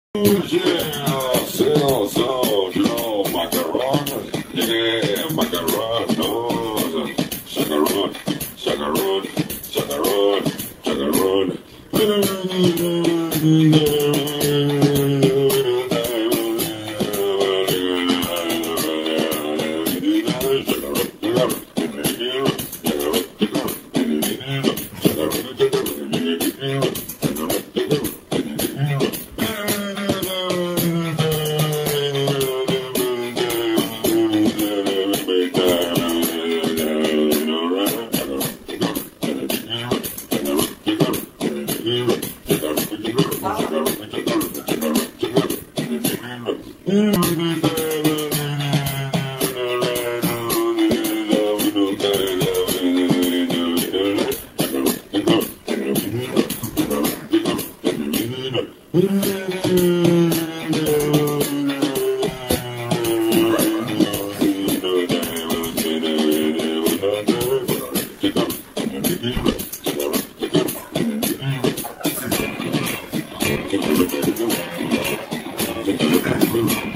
Yeah, so, you know, macaron, yeah, macaron, no, chacarón, chacarón, chacarón, chacarón. Thank you.